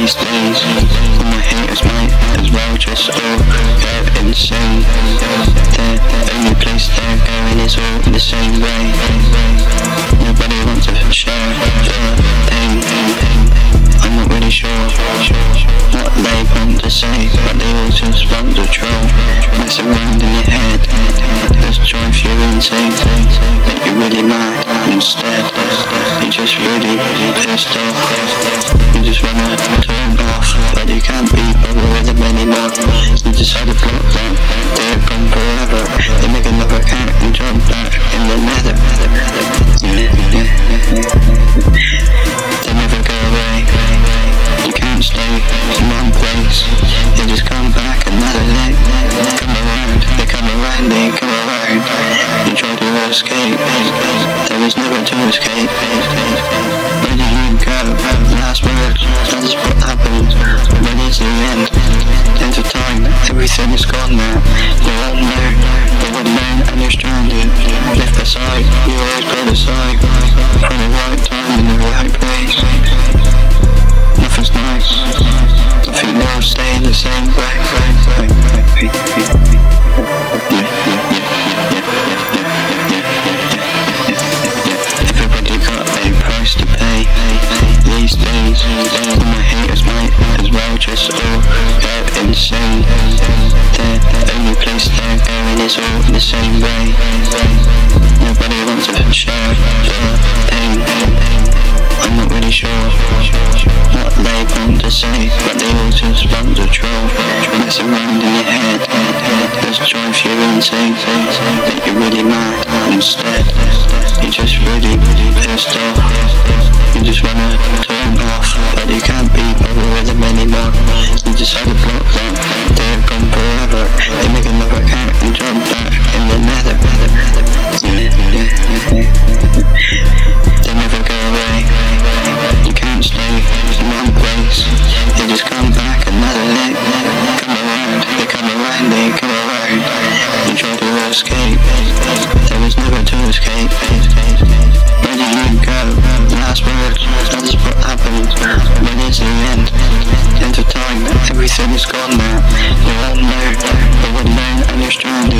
these days. All my haters might as well just all go insane. The only place they're going is all the same way. Nobody wants to share the pain. I'm not really sure what they want to say, but they all just want to troll. Mess around in your head, just drives you insane. Make you really mad instead. You're just really pissed off. You just wanna turn off, but you can't be bothered with them anymore. You decide to block them, they're gone forever. They make another account and jump back in the nether. They never go away. You can't stay in one place. They just come back another day. Come around, they come around, they come around. You try to escape, there is never to escape. Where did you go? Last words, that is what happens. When it's the end of time, everything is gone now. You're all there, you're alone and you're stranded. Left aside, you always put aside. For the right time in the right place. Nothing's nice. Nothing will stay in the same way. Everybody got a price to pay these days. All my haters might as well just all go insane. The only place they're going is all the same way. Nobody wants to share the pain. I'm not really sure what they want to say, but they all just want to troll. Mess around in your head, just drives you insane. Make you really mad instead. You're just really pissed off. You just wanna turn off, but you can't be bothered with them anymore. You decide to block them, they're gone forever. They make another account and jump back in the nether. They never go away. You can't stay in one place. They just come back another day. Come around, they come around, they come around. You try to escape, there is never to escape. Where did you go? Last words, that is what happens. When it's the end of time, everything is gone now. You're all there, you're alone and you're stranded.